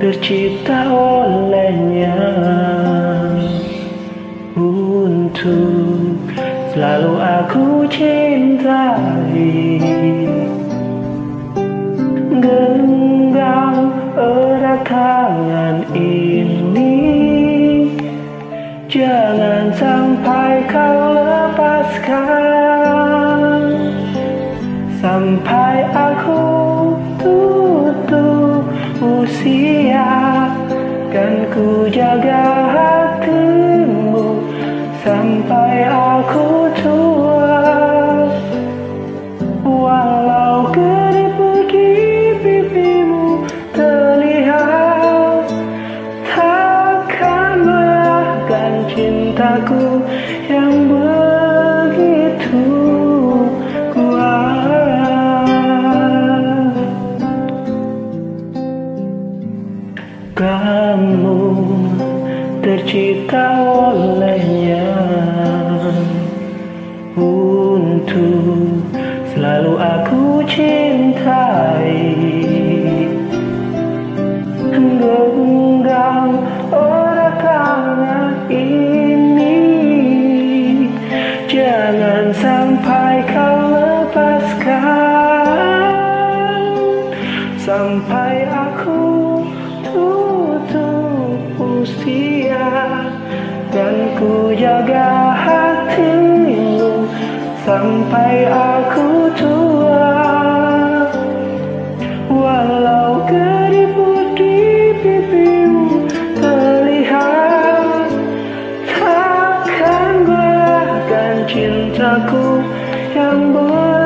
tercipta olehnya untuk selalu aku cintai. Genggam erat tangan ini, jangan sampai kau lepaskan. Sampai aku tutup usia, kan ku jaga hatimu sampai aku tua. Walau keriput di pipimu terlihat, takkan goyahkan cintaku yang begitu kuat. Kamu tercipta olehnya untuk selalu aku cintai. Genggam erat tangan ini, jangan sampai kau lepaskan. Sampai aku tutup usia, dan ku jaga hatimu sampai aku tua. Walau keriput di pipimu terlihat, takkan goyahkan cintaku yang